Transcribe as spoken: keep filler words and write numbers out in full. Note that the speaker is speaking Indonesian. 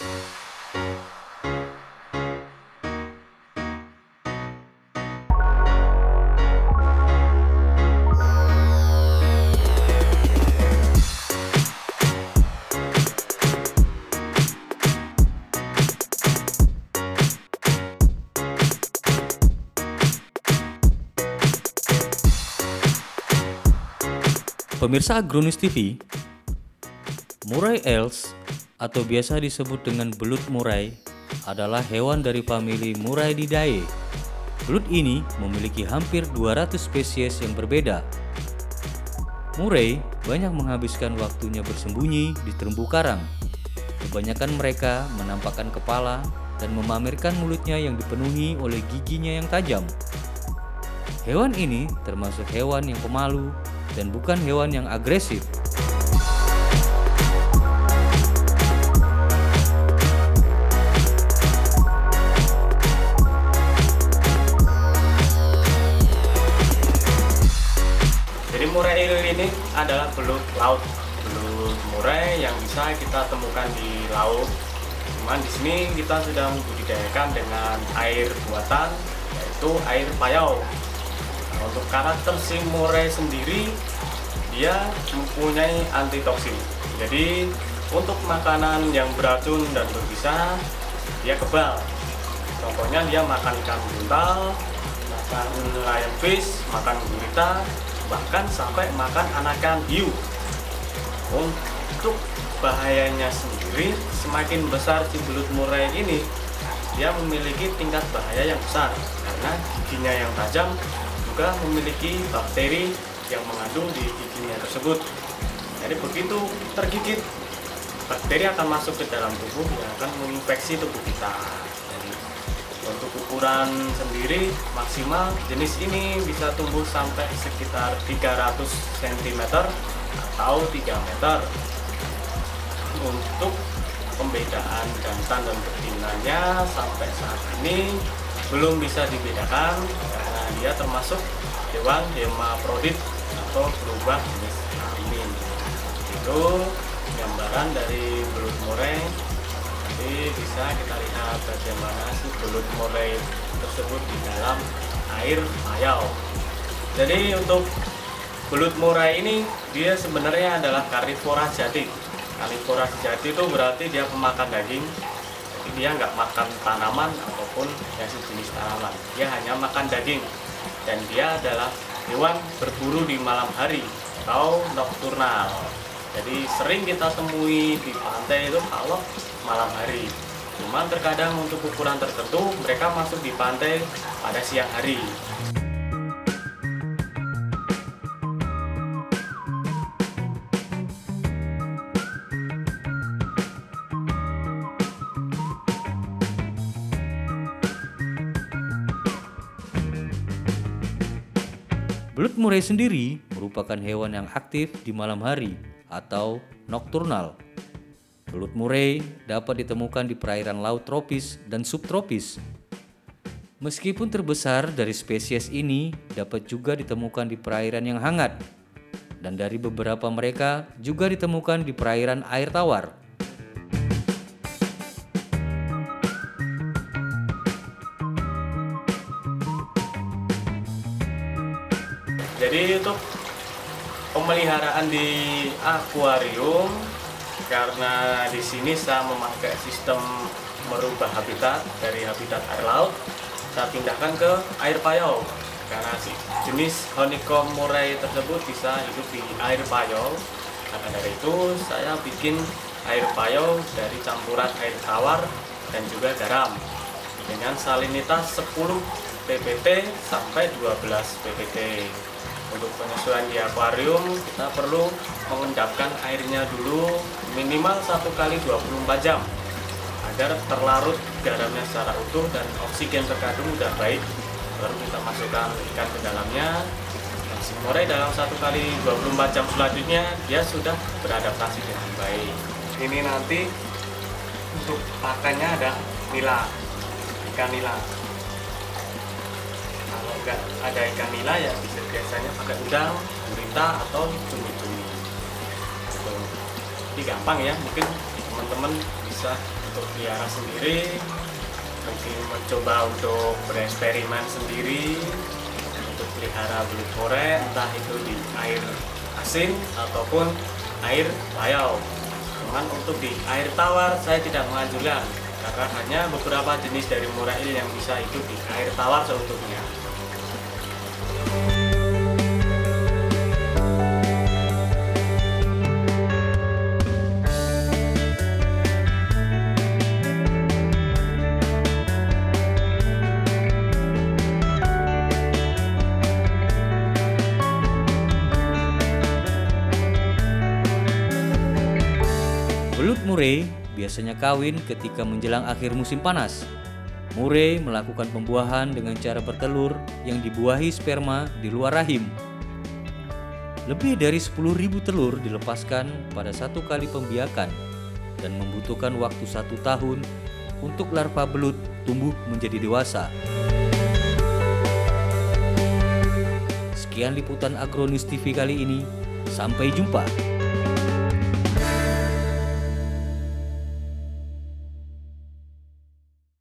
Pemirsa Agronews T V, murai els atau biasa disebut dengan belut murai adalah hewan dari famili Muraididae. Belut ini memiliki hampir dua ratus spesies yang berbeda. Murai banyak menghabiskan waktunya bersembunyi di terumbu karang. Kebanyakan mereka menampakkan kepala dan memamerkan mulutnya yang dipenuhi oleh giginya yang tajam. Hewan ini termasuk hewan yang pemalu dan bukan hewan yang agresif. Jadi murai ini adalah belut laut, belut murai yang bisa kita temukan di laut. Cuman di sini kita sudah membudidayakan dengan air buatan, yaitu air payau. Untuk karakter si murai sendiri, dia mempunyai antitoksin. Jadi untuk makanan yang beracun dan berbisa, dia kebal. Contohnya dia makan ikan buntal, makan lionfish, makan gurita, bahkan sampai makan anakan hiu. Untuk bahayanya sendiri, semakin besar si belut murai ini, dia memiliki tingkat bahaya yang besar karena giginya yang tajam juga memiliki bakteri yang mengandung di giginya tersebut. Jadi begitu tergigit, bakteri akan masuk ke dalam tubuh yang akan menginfeksi tubuh kita. Jadi untuk ukuran sendiri maksimal jenis ini bisa tumbuh sampai sekitar tiga ratus sentimeter atau tiga meter. Untuk pembedaan jantan dan betinanya sampai saat ini belum bisa dibedakan karena dia termasuk hewan hermafrodit atau berubah jenis kelamin. Itu gambaran dari belut murai. Jadi bisa kita lihat bagaimana si belut murai tersebut di dalam air payau. Jadi untuk belut murai ini dia sebenarnya adalah karnivora sejati. Karnivora sejati itu berarti dia pemakan daging. Jadi dia nggak makan tanaman ataupun yang sejenis tanaman. Dia hanya makan daging. Dan dia adalah hewan berburu di malam hari atau nokturnal. Jadi sering kita temui di pantai itu kalau malam hari. Cuman terkadang untuk ukuran tertentu mereka masuk di pantai pada siang hari. Belut murai sendiri merupakan hewan yang aktif di malam hari atau nokturnal. Belut murai dapat ditemukan di perairan laut tropis dan subtropis. Meskipun terbesar dari spesies ini dapat juga ditemukan di perairan yang hangat, dan dari beberapa mereka juga ditemukan di perairan air tawar. Jadi untuk pemeliharaan di akuarium, karena di sini saya memakai sistem merubah habitat dari habitat air laut, saya pindahkan ke air payau. Karena si jenis honeycomb murai tersebut bisa hidup di air payau. Karena dari itu saya bikin air payau dari campuran air tawar dan juga garam dengan salinitas sepuluh p p t sampai dua belas p p t. Untuk penyesuaian di akuarium kita perlu mengendapkan airnya dulu minimal satu kali dua puluh empat jam agar terlarut garamnya secara utuh dan oksigen terkandung sudah baik. Baru kita masukkan ikan ke dalamnya. Dan si murai dalam satu kali dua puluh empat jam selanjutnya dia sudah beradaptasi dengan baik. Ini nanti untuk pakannya ada nila, ikan nila. Kalau nggak ada ikan nila ya bisa biasanya pakai udang, gurita atau cumi-cumi. Jadi gampang ya, mungkin teman-teman bisa bisa untuk pelihara sendiri, mungkin mencoba untuk bereksperimen sendiri untuk pelihara belut murai, entah itu di air asin ataupun air layau. Cuman untuk di air tawar saya tidak menganjurkan, karena hanya beberapa jenis dari murai yang bisa hidup di air tawar seutuhnya. Belut murai biasanya kawin ketika menjelang akhir musim panas. Murai melakukan pembuahan dengan cara bertelur yang dibuahi sperma di luar rahim. Lebih dari sepuluh ribu telur dilepaskan pada satu kali pembiakan dan membutuhkan waktu satu tahun untuk larva belut tumbuh menjadi dewasa. Sekian liputan Agronews T V kali ini. Sampai jumpa.